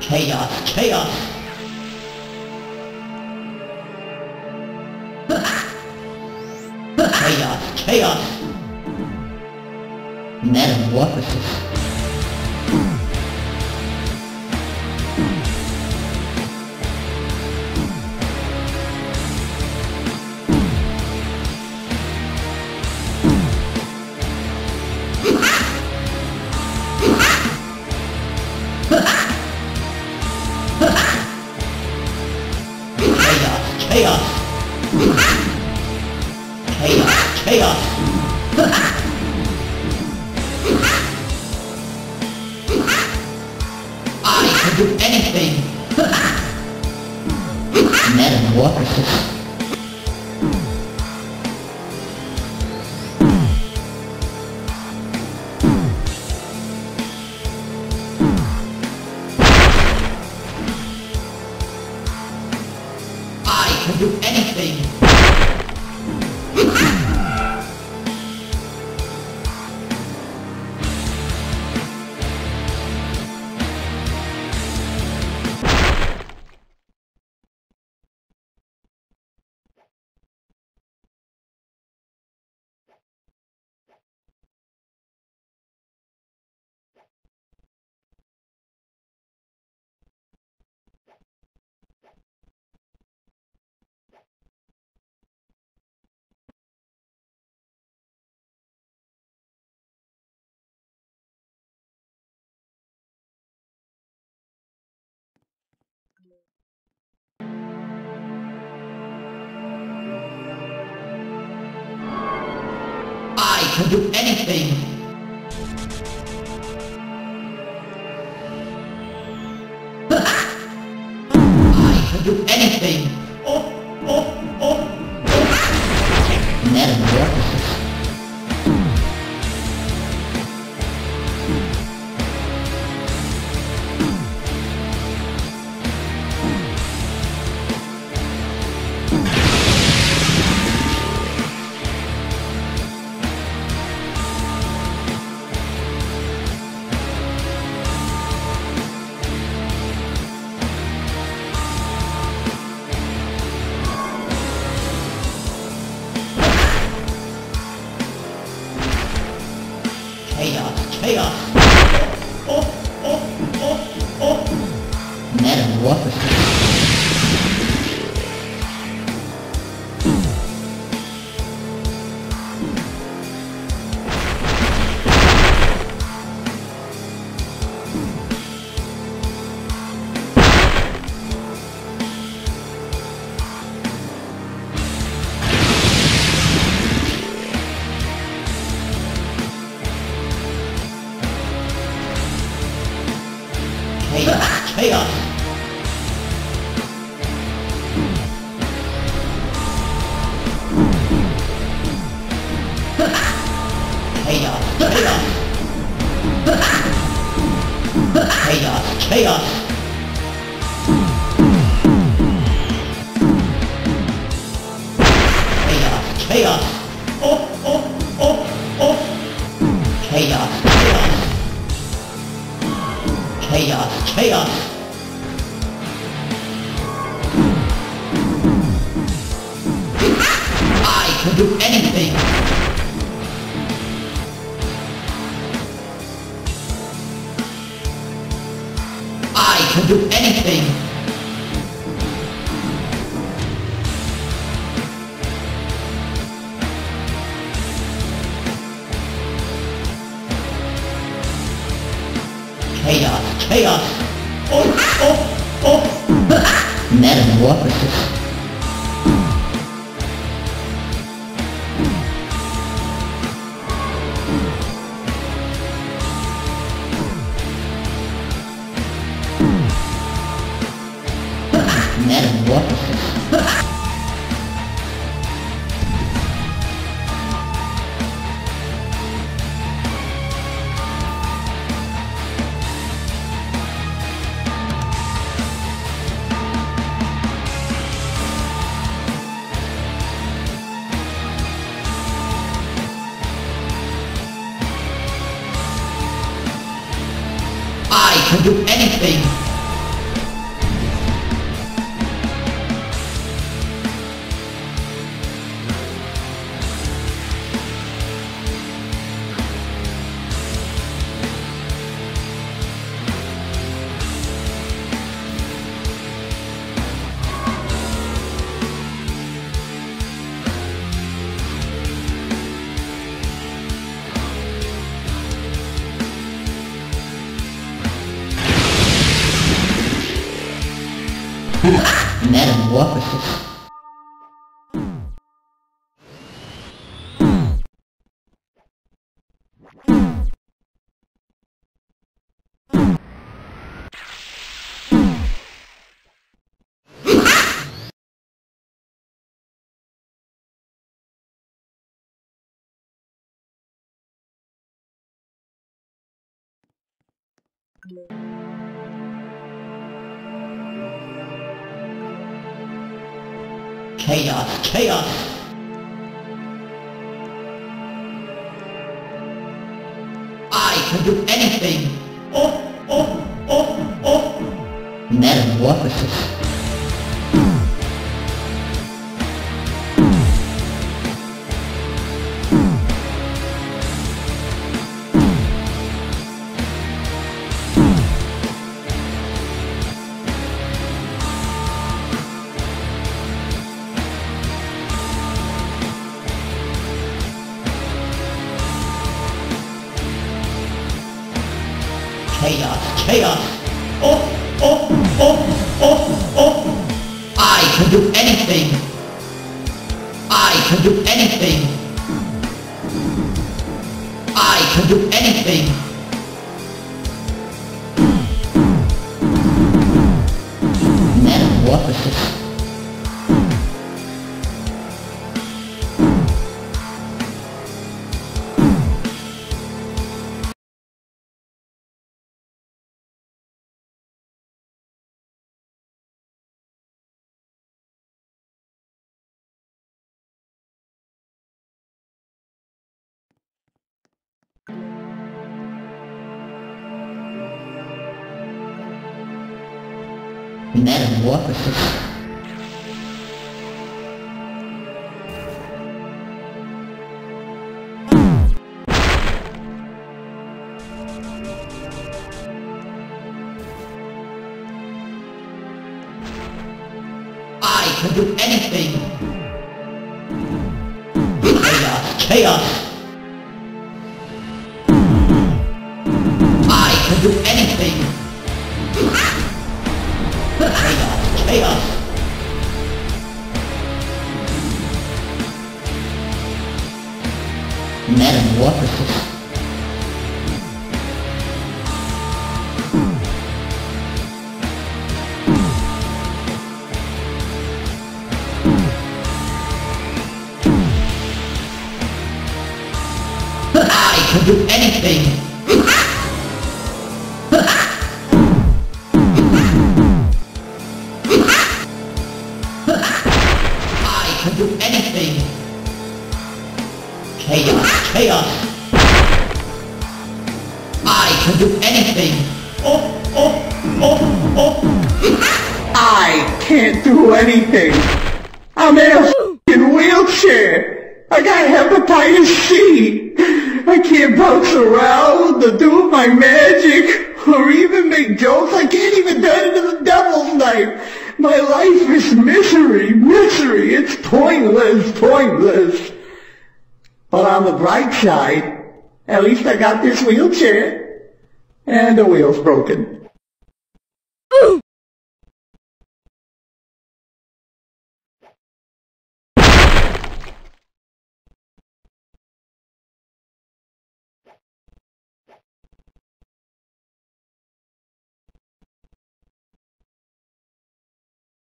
Chaos, chaos. Chaos, chaos. Metamorphosis. Chaos! Chaos! Chaos! I can do anything! Metamorphosis. I can do anything! I can do anything! I can do anything! Metamorphosis. Chaos, chaos! Metamorphosis. Chaos, chaos! Chaos, chaos! Chaos, chaos! Chaos, chaos! Chaos, chaos! Chaos, chaos! I can do anything! I can do anything! Chaos, chaos! Metamorphosis. Metamorphosis. I can do anything! Metamorphosis. Chaos, chaos! I can do anything! Metamorphosis. Chaos, chaos! I can do anything! I can do anything! I can do anything! Metamorphosis. Metamorphosis. I can do anything! Chaos, chaos! I can do anything! Chaos, chaos! Metamorphosis. I can do anything! I can do anything! Chaos, chaos! I can do anything! I can't do anything. I'm in a f***ing wheelchair. I got hepatitis C. I can't bounce around or do my magic or even make jokes. I can't even turn into the devil's knife. My life is misery, misery. It's pointless, pointless. But on the bright side, at least I got this wheelchair and the wheel's broken.